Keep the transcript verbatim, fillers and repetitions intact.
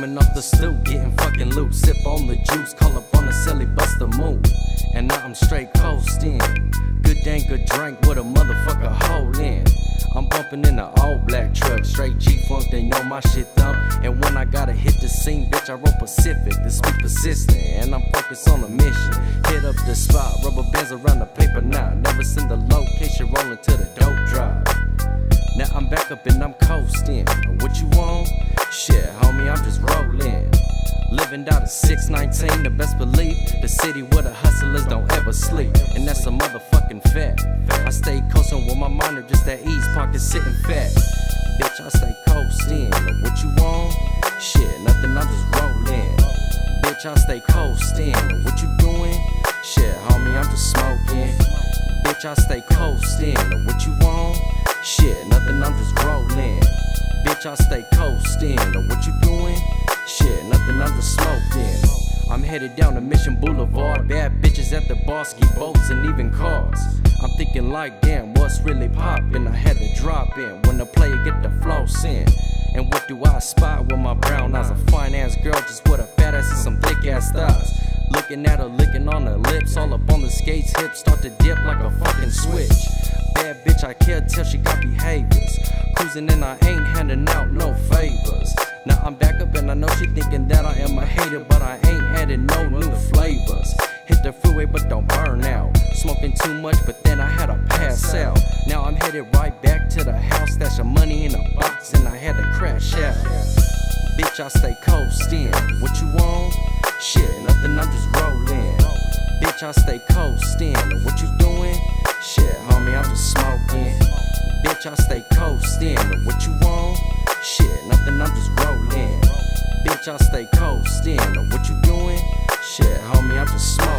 Coming off the stoop, getting fucking loose. Sip on the juice, call up on the celly, bust a move. And now I'm straight coasting. Good dang good drink with a motherfucker hole in. I'm bumping in the all black truck, straight G-Funk, they know my shit thump. And when I gotta hit the scene, bitch, I roll Pacific, this be persistent. And I'm focused on a mission, hit up the spot, rubber bands around the paper now. Never seen the location, rolling to the dope drop. Now I'm back up and I'm coasting. What you want? Shit, homie, I'm just rolling. Living out of six nineteen, the best believe. The city where the hustlers don't ever sleep. And that's a motherfucking fact. I stay coasting with my monitor, just at ease, pocket sitting fat. Bitch, I stay coasting. What you want? Shit, nothing, I'm just rolling. Bitch, I stay coasting. What you doing? Shit, homie, I'm just smoking. Bitch, I stay coasting. What you want? Shit, nothing, I'm just rolling. Bitch, I stay coasting. What you doing? Shit, nothing, I'm just smoking. I'm headed down to Mission Boulevard. Bad bitches at the bar, ski boats and even cars. I'm thinking like, damn, what's really poppin'? I had to drop in when the player get the floss in. And what do I spot with my brown eyes? A fine ass girl just with a fat ass and some thick ass thighs. Looking at her, licking on her lips, all up on the skates, hips start to dip like a fucking switch. Bad bitch, I can't tell she got behaviors. Cruising and I ain't handing out no favors. Now I'm back up and I know she thinking that I am a hater, but I ain't adding no new flavors. Hit the freeway but don't burn out. Smoking too much but then I had to pass out. Now I'm headed right back to the house, stashing money in a box and I had to crash out. Bitch, I stay coasting. What you want? Shit, nothing, I'm just rolling. Bitch, I stay coasting. What you doing? Shit, homie, I'm just smoking. Bitch, I stay coasting. What you want? Shit, nothing, I'm just rolling. Bitch, I stay coasting. What you doing? Shit, homie, I'm just smoking.